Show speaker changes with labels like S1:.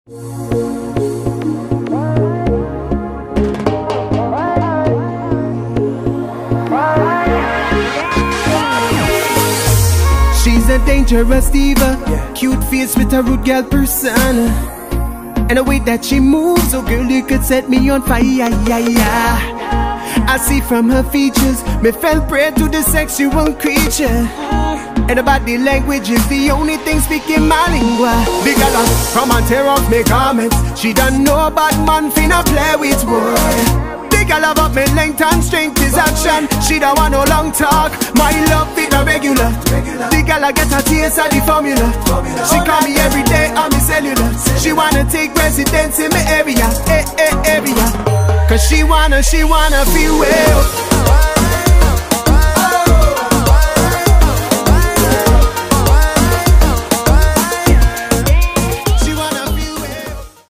S1: She's a dangerous diva, cute face with a rude girl persona, and the way that she moves, oh girl, you could set me on fire. I see from her features, me fell prey to the sexual creature, and the body language is the only thing speaking my lingua. The girl come and tear off me garments. She don't know about man finna play with wood. The girl about me length and strength is action. She don't want no long talk. My love is a regular. The girl I get a taste of the formula. She call me every day on me cellular. She wanna take residence in my area, area. Cause she wanna feel well.